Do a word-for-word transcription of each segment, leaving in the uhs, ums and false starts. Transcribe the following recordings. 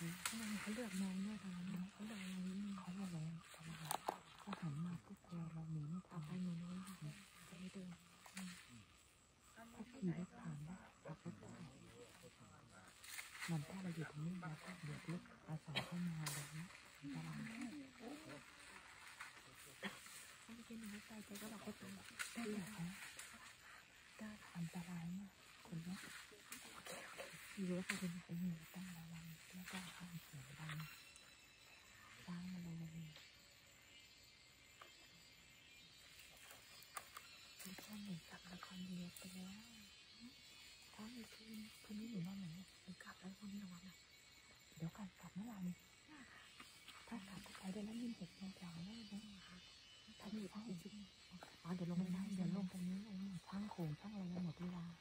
ทำไมเขาเลือกมองด้วยตอนนั้นเขาเลือกอะไรนี่เขาเลือกอะไรทำไมเขาหันมาปุ๊บเราเราหนีไม่ทันไปหนูนู้นจะไม่เดินถ้าขี่รถผ่านได้ขับรถได้มันถ้าเราอยู่ตรงนี้เราก็เดือดลุกอาศัยเข้ามาเลยนะตลาดถ้าไม่ใช่หนูใจใจก็บอกเขาตรงได้เหรอคะได้อันตรายมากคนนี้อยู่แล้วเขาเป็นไอ้หนูต้องระวังแล้วก็ห้ามเสียงดังสร้างอะไรเลยดิฉันเห็นกับละครเดียวไปแล้วถ้ามีคืนคืนนี้อยู่บ้านไหนหรือกลับแล้วคนนี้ระวังนะเดี๋ยวกันกลับเมื่อไหร่ถ้ากลับไปได้แล้วยินเสียงแถวๆแล้วนะถ้ามีช่างจริงอ๋อเดี๋ยวลงไม่ได้เดี๋ยวลงตรงนี้ช่างโขงช่างอะไรหมดเวลา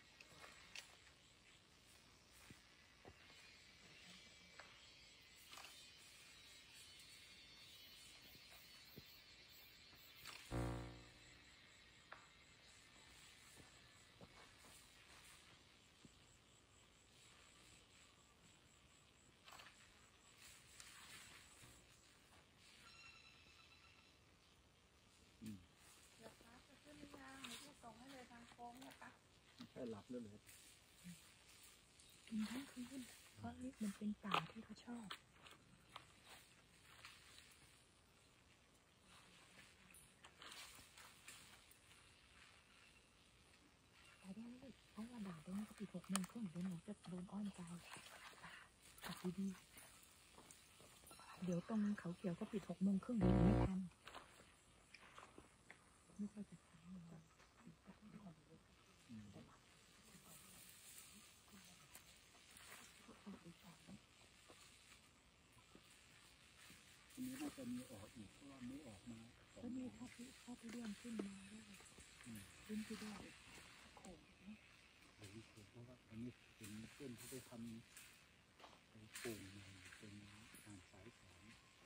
แค่หลับเลยเลยกินทั้งคืนเพราะนี่มันเป็นป่าที่เขาชอบไปได้เลยเพราะว่าด่าตรงนี้ก็ปิดหกโมงครึ่งเดี๋ยวหนูจะโดนอ้อนใจกลับดีๆเดี๋ยวตรงเขาเขียวก็ปิดหกโมงครึ่งเดี๋ยวไม่ทันไม่ค่อยจะทันทีนี้น่าจะมีออกอีกเพราะว่าไม่ออกมาก็มีถ้าพี่ถ้าพี่เลื่อนขึ้นมาได้ขึ้นที่ได้โขงนะเดี๋ยวนี้เพราะว่าอันนี้เป็นต้นที่ได้ทำไปปลูกมาเป็นทางสายสอง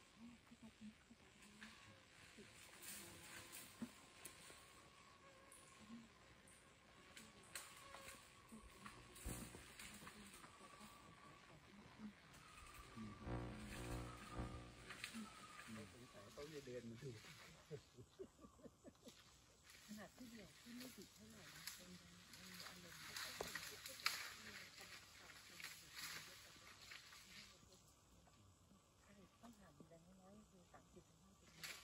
เขาจะเดินมาดูขนาดที่เดียวที่ไม่ติดเท่าไหร่เป็นเป็นอารมณ์ต้องหาแรงน้อยคือสามสิบถึงห้าสิบเมตร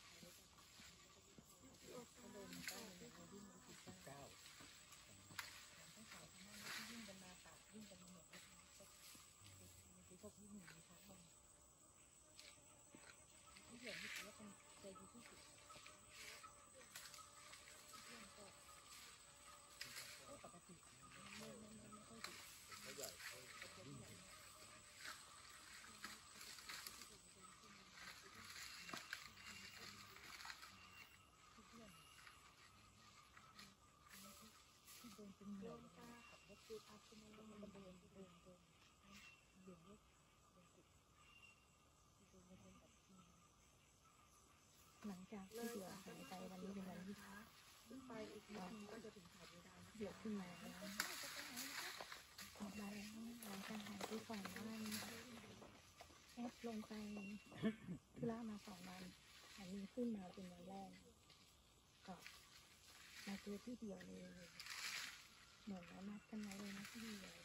เขาเดินมาได้เลยเขาวิ่งมาสิบเก้าต้องสาวทำให้ที่วิ่งกันมาปากวิ่งกันมาหมดเลยคือพวกที่หนึ่งนะคะที่เดียวที่ถือว่าเป็นใจดีที่สุดปกติไม่ไม่ไม่ไม่ค่อยดีไม่ใหญ่เขาวิ่งที่เดินเป็นเหนื่อยขับรถตู้พักที่นั่นแล้วมันเดินเดินเดินเดินเล็กเดินติดที่เดินเดินแบบหลังจากที่เดือดหายไปวันนี้เป็นวันที่ขึ้นไปอีกนิดนึงก็จะถึงหาดได้เดือดขึ้นมาแล้วออกมาแล้วหลังจากหายไปสองวันแอดลงไปธุระมาสองวันอันนี้ขึ้นมาเป็นวันแรกก็มาเจอที่เดียวเลยเหมือนเรานัดกันไว้เลยนะที่เดียว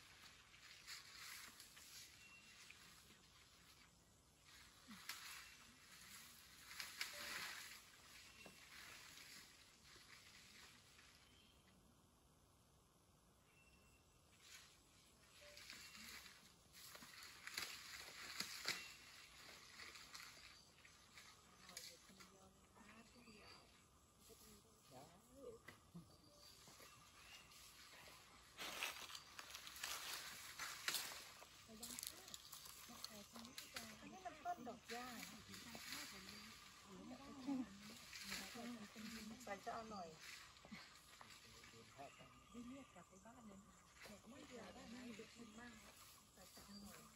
อันนี้มันต้นดอกหญ้าใส่จะอร่อยไม่เรียกกลับไปบ้านเลยไม่เดือดได้ไม่เดือดมากใส่จะอร่อย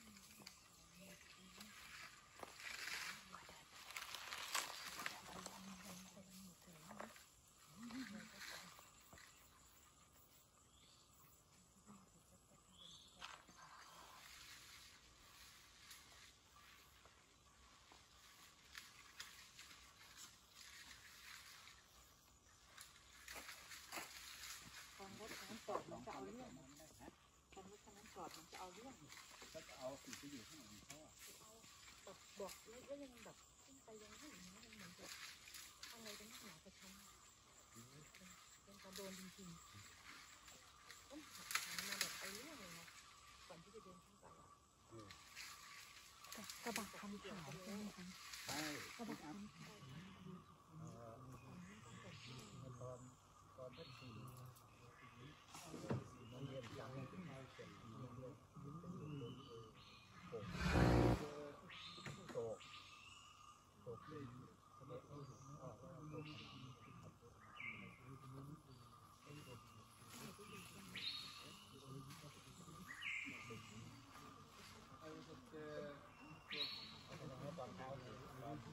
อดมันจะเอาเรื่องถ้าจะเอาสิ่งที่อยู่ข้างหลังเขาอะเอาแบบบอกแล้วก็ยังแบบขึ้นไปยังไม่อย่างนี้มันเหมือนกับอะไรกันหนาประชันเป็นการโดนจริงๆต้องหักหันมาแบบเอาเรื่องเลยนะก่อนที่จะเดินขึ้นไปอ่ะกระบะคันขาวใช่ไหมคะใช่กระบะคันขาวเอ่อตอนตอนที่สี่โรงเรียนจากโรงเรียนเสร็จโรงเรียนเป็นอยู่บนโป่งโตกโตกเลยเขาบอกเขาออกว่าโตกไอ้พวกเจอตอนเช้าเลยตอน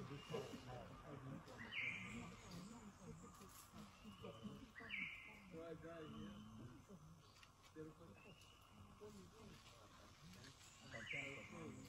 ว่าได้เนี่ยเดี๋ยวก็ตอนเช้า